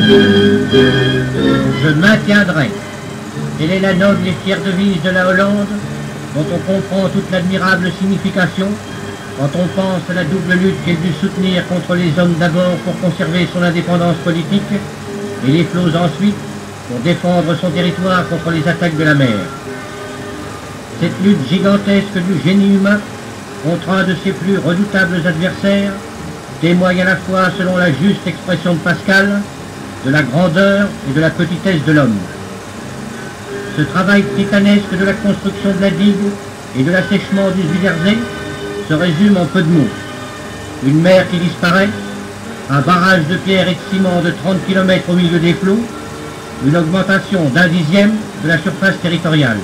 Je maintiendrai. Telle est la noble et fière devise de la Hollande, dont on comprend toute l'admirable signification quand on pense à la double lutte qu'elle dut soutenir contre les hommes d'abord pour conserver son indépendance politique et les flots ensuite pour défendre son territoire contre les attaques de la mer. Cette lutte gigantesque du génie humain contre un de ses plus redoutables adversaires témoigne à la fois, selon la juste expression de Pascal, de la grandeur et de la petitesse de l'homme. Ce travail titanesque de la construction de la digue et de l'assèchement du Zuyderzée se résume en peu de mots. Une mer qui disparaît, un barrage de pierre et de ciment de 30 km au milieu des flots, une augmentation d'1 dixième de la surface territoriale.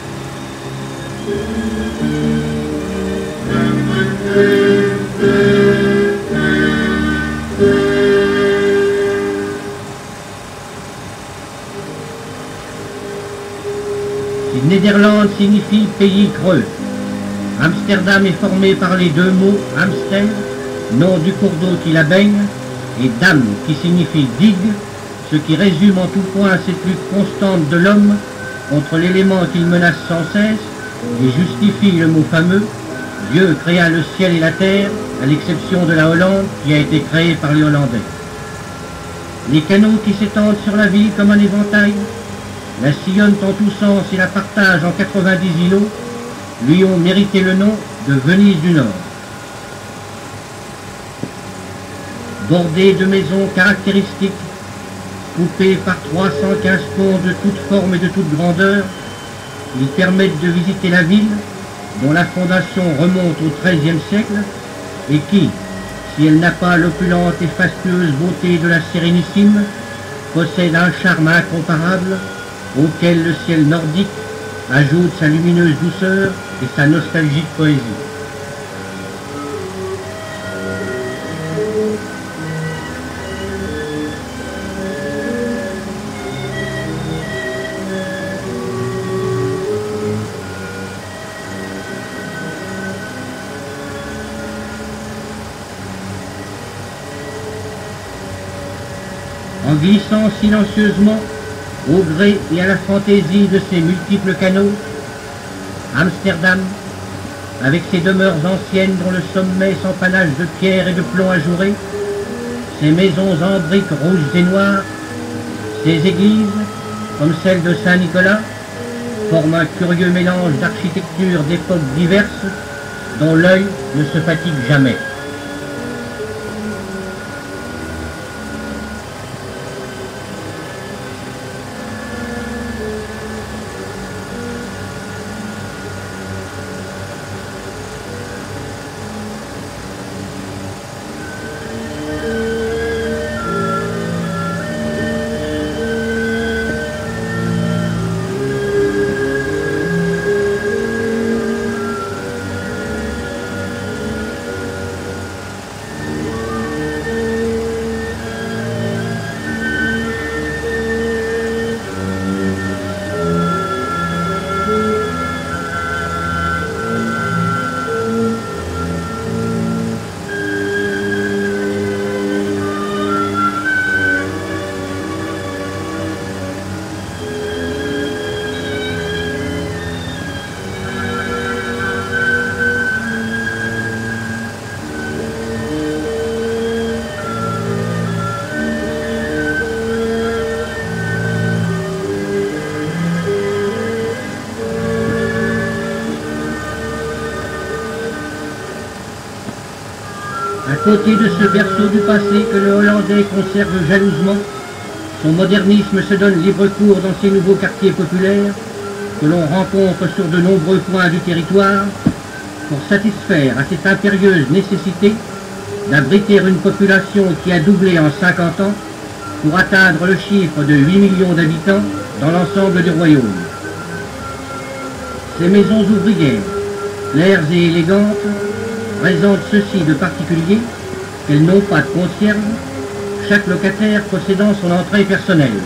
Si Néderlande signifie pays creux, Amsterdam est formé par les deux mots Amstel, nom du cours d'eau qui la baigne, et Dam qui signifie digue, ce qui résume en tout point cette lutte constante de l'homme contre l'élément qu'il menace sans cesse et justifie le mot fameux « Dieu créa le ciel et la terre », à l'exception de la Hollande qui a été créée par les Hollandais. Les canaux qui s'étendent sur la ville comme un éventail, la sillonnent en tous sens et la partagent en 90 îlots, lui ont mérité le nom de Venise du Nord. Bordés de maisons caractéristiques, coupés par 315 ponts de toutes formes et de toutes grandeurs, ils permettent de visiter la ville, dont la fondation remonte au XIIIe siècle, et qui, si elle n'a pas l'opulente et fastueuse beauté de la Sérénissime, possède un charme incomparable, auquel le ciel nordique ajoute sa lumineuse douceur et sa nostalgique poésie. En glissant silencieusement, au gré et à la fantaisie de ses multiples canaux, Amsterdam, avec ses demeures anciennes dont le sommet s'empanage de pierre et de plomb ajouré, ses maisons en briques rouges et noires, ses églises, comme celle de Saint-Nicolas, forment un curieux mélange d'architectures d'époques diverses dont l'œil ne se fatigue jamais. À côté de ce berceau du passé que le Hollandais conserve jalousement, son modernisme se donne libre cours dans ces nouveaux quartiers populaires que l'on rencontre sur de nombreux points du territoire pour satisfaire à cette impérieuse nécessité d'abriter une population qui a doublé en 50 ans pour atteindre le chiffre de 8 millions d'habitants dans l'ensemble du royaume. Ces maisons ouvrières, claires et élégantes, présentent ceci de particulier qu'elles n'ont pas de concierge, chaque locataire possédant son entrée personnelle.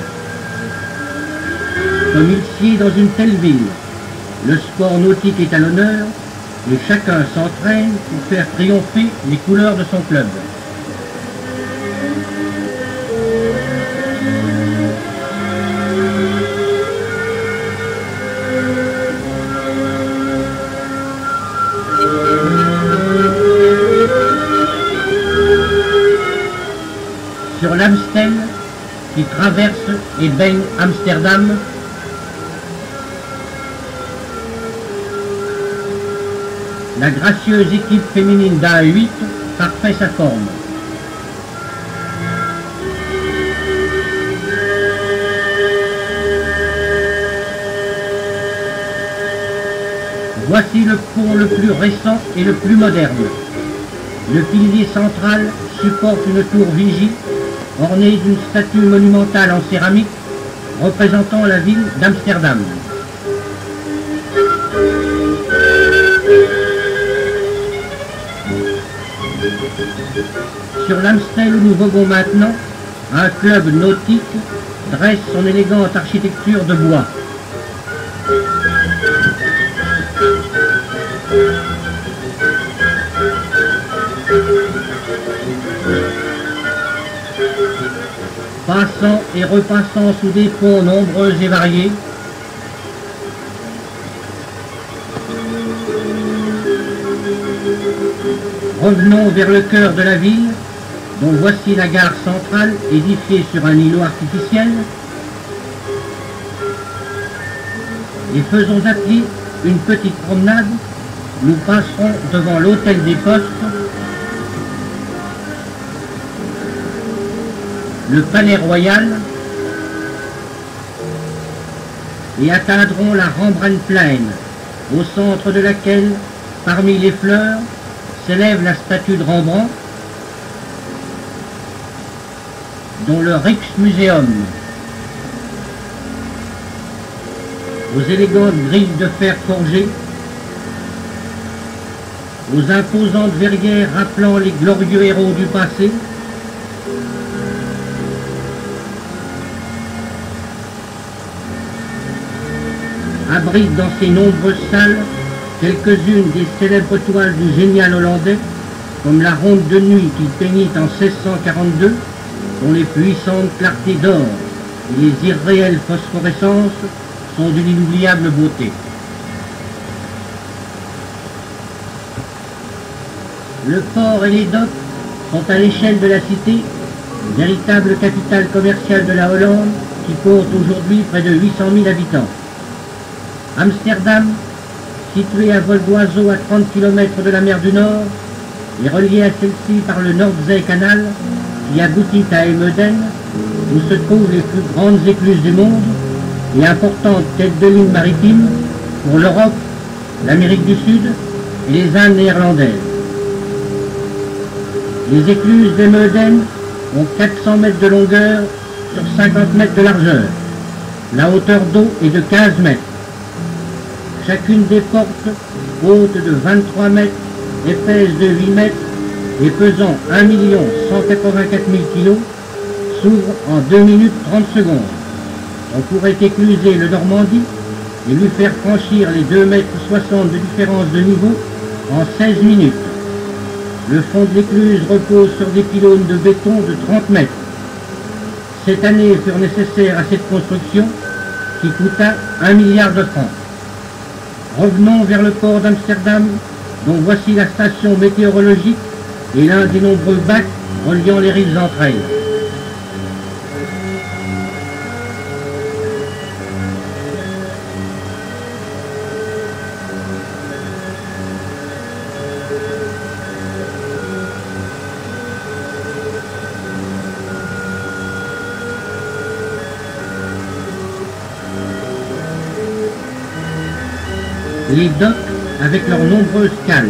Comme il sied dans une telle ville, le sport nautique est à l'honneur et chacun s'entraîne pour faire triompher les couleurs de son club. sur l'Amstel qui traverse et baigne Amsterdam, la gracieuse équipe féminine d'A8 parfait sa forme. Voici le pont le plus récent et le plus moderne. Le pilier central supporte une tour vigie ornée d'une statue monumentale en céramique représentant la ville d'Amsterdam. Sur l'Amstel où nous voguons maintenant, un club nautique dresse son élégante architecture de bois. Passant et repassant sous des ponts nombreux et variés, revenons vers le cœur de la ville, dont voici la gare centrale édifiée sur un îlot artificiel, et faisons à pied une petite promenade. Nous passerons devant l'hôtel des Postes, le Palais Royal, et atteindrons la Rembrandtplein, au centre de laquelle, parmi les fleurs, s'élève la statue de Rembrandt, dont le Rijksmuseum, aux élégantes grilles de fer forgé, aux imposantes verrières rappelant les glorieux héros du passé, abrite dans ses nombreuses salles quelques-unes des célèbres toiles du génial hollandais, comme la ronde de nuit qu'il peignit en 1642, dont les puissantes clartés d'or et les irréelles phosphorescences sont d'une inoubliable beauté. Le port et les docks sont à l'échelle de la cité, véritable capitale commerciale de la Hollande qui compte aujourd'hui près de 800 000 habitants. Amsterdam, situé à vol d'oiseau à 30 km de la mer du Nord, est relié à celle-ci par le Noordzee-canal qui aboutit à Eemden, où se trouvent les plus grandes écluses du monde et importantes têtes de ligne maritimes pour l'Europe, l'Amérique du Sud et les Indes néerlandaises. Les écluses d'Eemden ont 400 mètres de longueur sur 50 mètres de largeur. La hauteur d'eau est de 15 mètres. Chacune des portes, haute de 23 mètres, épaisse de 8 mètres et pesant 1 184 000 kg, s'ouvre en 2 minutes 30 secondes. On pourrait écluser le Normandie et lui faire franchir les 2,60 mètres de différence de niveau en 16 minutes. Le fond de l'écluse repose sur des pylônes de béton de 30 mètres. Cette année furent nécessaires à cette construction qui coûta 1 milliard de francs. Revenons vers le port d'Amsterdam, dont voici la station météorologique et l'un des nombreux bacs reliant les rives entre elles. Les docks avec leurs nombreuses cales.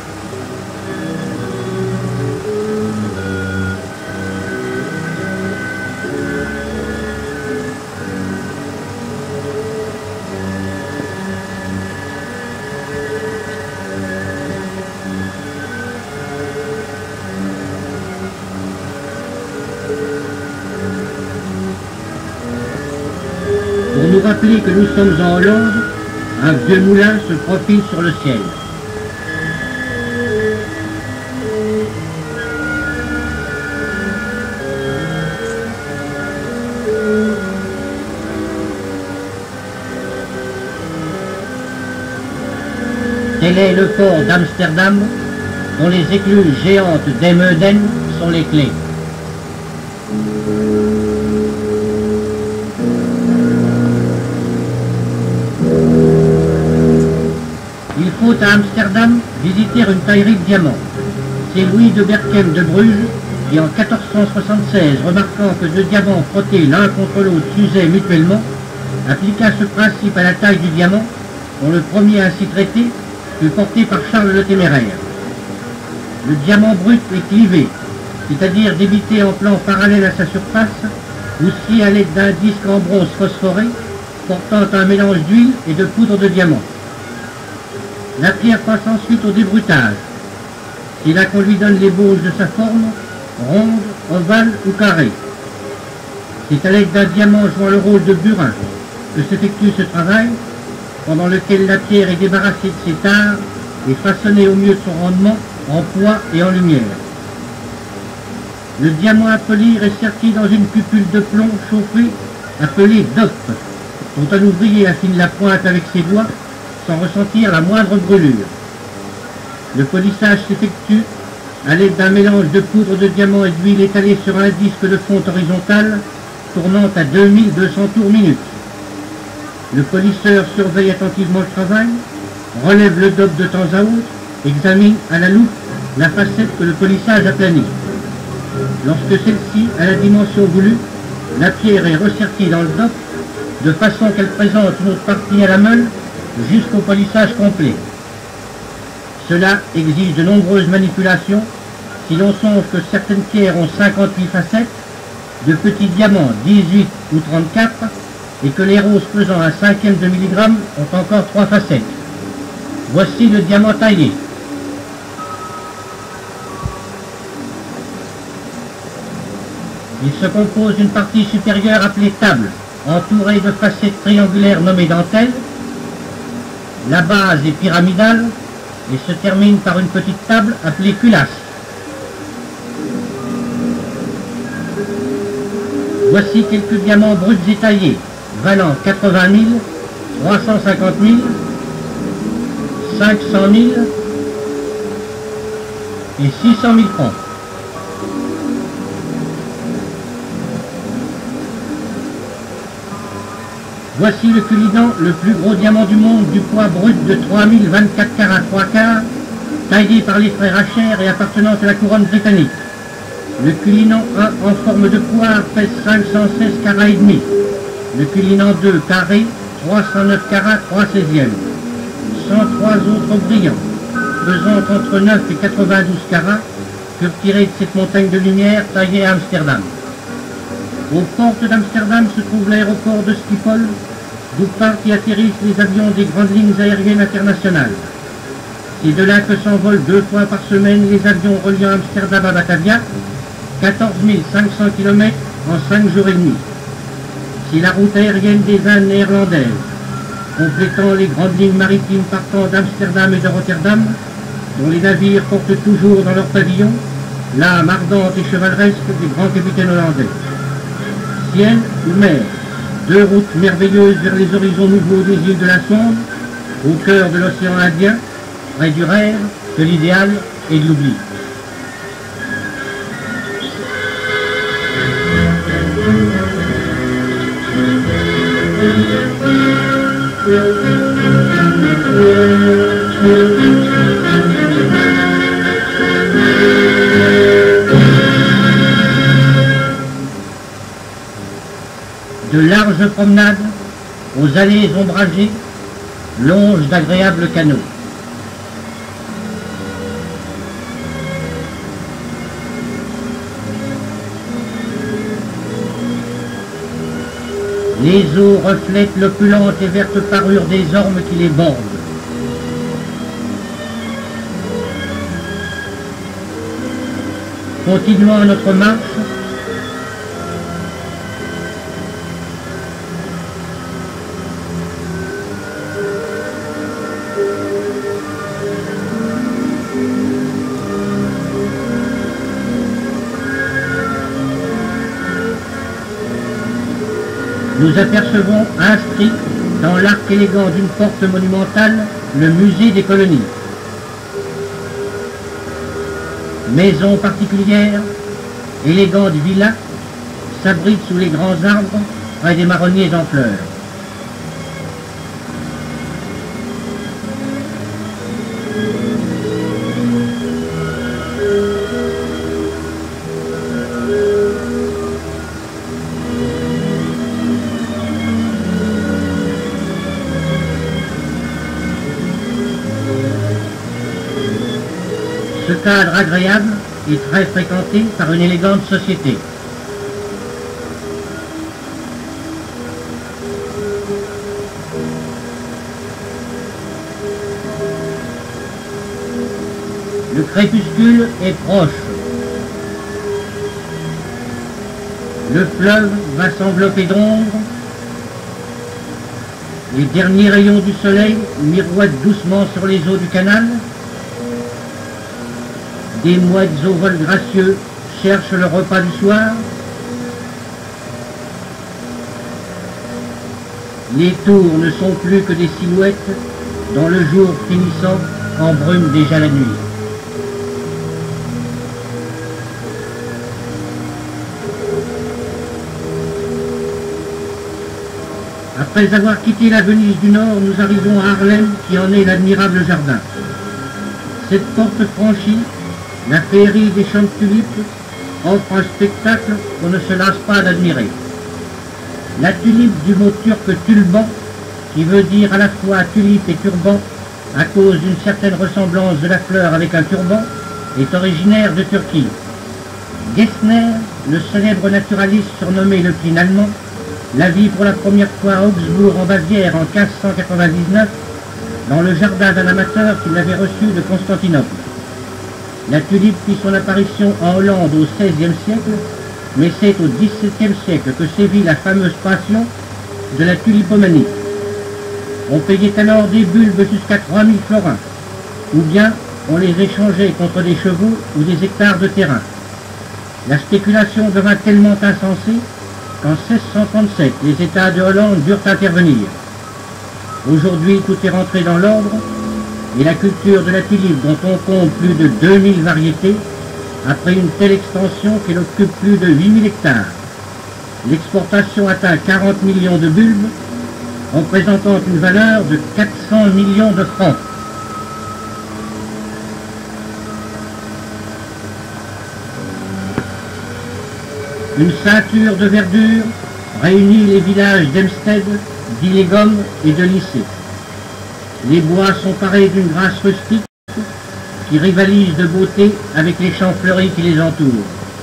Pour nous rappeler que nous sommes en Hollande, un vieux moulin se profile sur le ciel. Tel est le port d'Amsterdam, dont les écluses géantes d'Eemden sont les clés. Il faut à Amsterdam visiter une taillerie de diamants. C'est Louis de Berchem de Bruges qui, en 1476, remarquant que deux diamants frottés l'un contre l'autre s'usaient mutuellement, appliqua ce principe à la taille du diamant, dont le premier ainsi traité fut porté par Charles le Téméraire. Le diamant brut est clivé, c'est-à-dire débité en plan parallèle à sa surface, ou scié à l'aide d'un disque en bronze phosphoré portant un mélange d'huile et de poudre de diamant. La pierre passe ensuite au débrutage. C'est là qu'on lui donne l'ébauche de sa forme, ronde, ovale ou carrée. C'est à l'aide d'un diamant jouant le rôle de burin que s'effectue ce travail, pendant lequel la pierre est débarrassée de ses tares et façonnée au mieux de son rendement en poids et en lumière. Le diamant à polir est serti dans une cupule de plomb chauffée appelée dope, dont un ouvrier affine la pointe avec ses doigts sans ressentir la moindre brûlure. Le polissage s'effectue à l'aide d'un mélange de poudre de diamant et d'huile étalée sur un disque de fonte horizontale tournant à 2200 tours minute. Le polisseur surveille attentivement le travail, relève le dope de temps à autre, examine à la loupe la facette que le polissage aplanit. Lorsque celle-ci a la dimension voulue, la pierre est ressertie dans le dope de façon qu'elle présente une autre partie à la meule jusqu'au polissage complet. Cela exige de nombreuses manipulations si l'on songe que certaines pierres ont 58 facettes, de petits diamants 18 ou 34 et que les roses pesant un cinquième de milligramme ont encore 3 facettes. Voici le diamant taillé. Il se compose d'une partie supérieure appelée table, entourée de facettes triangulaires nommées dentelles. La base est pyramidale et se termine par une petite table appelée culasse. Voici quelques diamants bruts et taillés, valant 80 000, 350 000, 500 000 et 600 000 francs. Voici le Cullinan, le plus gros diamant du monde, du poids brut de 3024 carats 3 quarts, taillé par les frères Hacher et appartenant à la couronne britannique. Le Cullinan 1 en forme de poire pèse 516 carats et demi. Le Cullinan 2 carré, 309 carats 3 16e. 103 autres brillants, pesant entre 9 et 92 carats, furent tirés de cette montagne de lumière taillée à Amsterdam. Aux portes d'Amsterdam se trouve l'aéroport de Schiphol, d'où partent et atterrissent les avions des grandes lignes aériennes internationales. C'est de là que s'envolent 2 fois par semaine les avions reliant Amsterdam à Batavia, 14 500 km en 5 jours et demi. C'est la route aérienne des Indes néerlandaises, complétant les grandes lignes maritimes partant d'Amsterdam et de Rotterdam, dont les navires portent toujours dans leur pavillon l'âme ardente et chevaleresque des grands capitaines hollandais. Ciel ou mer, 2 routes merveilleuses vers les horizons nouveaux des îles de la Sonde, au cœur de l'océan Indien, près du rêve, de l'idéal et de l'oubli. De larges promenades, aux allées ombragées, longent d'agréables canaux. Les eaux reflètent l'opulente et verte parure des ormes qui les bordent. Continuons notre marche. Nous apercevons inscrit dans l'arc élégant d'une porte monumentale le musée des colonies. Maison particulière, élégante villa, s'abrite sous les grands arbres près des marronniers en fleurs. Ce cadre agréable est très fréquenté par une élégante société. Le crépuscule est proche. Le fleuve va s'envelopper d'ombre. Les derniers rayons du soleil miroitent doucement sur les eaux du canal. Des mouettes au vol gracieux cherchent le repas du soir. Les tours ne sont plus que des silhouettes dans le jour finissant en brume déjà la nuit. Après avoir quitté la Venise du Nord, nous arrivons à Harlem qui en est l'admirable jardin. Cette porte franchie, la féerie des champs de tulipes offre un spectacle qu'on ne se lasse pas d'admirer. La tulipe du mot turc tulban, qui veut dire à la fois tulipe et turban, à cause d'une certaine ressemblance de la fleur avec un turban, est originaire de Turquie. Gessner, le célèbre naturaliste surnommé le Pline allemand, la vit pour la première fois à Augsbourg en Bavière en 1599, dans le jardin d'un amateur qui l'avait reçu de Constantinople. La tulipe fit son apparition en Hollande au XVIe siècle, mais c'est au XVIIe siècle que sévit la fameuse passion de la tulipomanie. On payait alors des bulbes jusqu'à 3000 florins, ou bien on les échangeait contre des chevaux ou des hectares de terrain. La spéculation devint tellement insensée qu'en 1637, les États de Hollande durent intervenir. Aujourd'hui, tout est rentré dans l'ordre, et la culture de la tulipe, dont on compte plus de 2000 variétés, a pris une telle extension qu'elle occupe plus de 8000 hectares. L'exportation atteint 40 millions de bulbes, représentant une valeur de 400 millions de francs. Une ceinture de verdure réunit les villages d'Hempstead, d'Illegom et de Lycée. Les bois sont parés d'une grâce rustique qui rivalise de beauté avec les champs fleuris qui les entourent.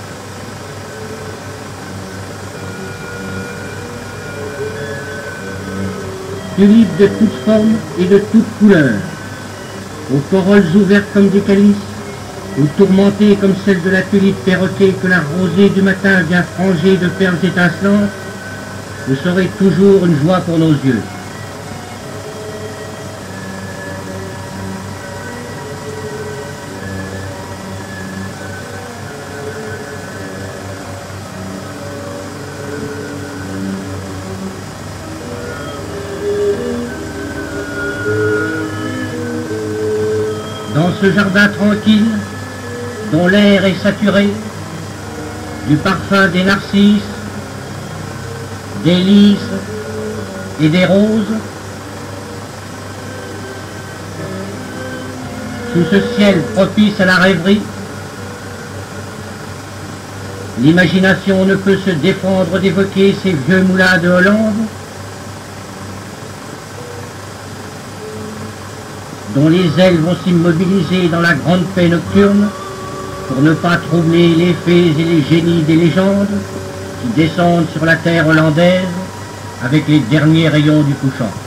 Tulipes de toutes formes et de toutes couleurs, aux corolles ouvertes comme des calices, ou tourmentées comme celle de la tulipe perroquet que la rosée du matin vient franger de perles étincelantes, vous serez toujours une joie pour nos yeux. Dans ce jardin tranquille, dont l'air est saturé du parfum des narcisses, des lys et des roses, sous ce ciel propice à la rêverie, l'imagination ne peut se défendre d'évoquer ces vieux moulins de Hollande, dont les ailes vont s'immobiliser dans la grande paix nocturne pour ne pas troubler les fées et les génies des légendes qui descendent sur la terre hollandaise avec les derniers rayons du couchant.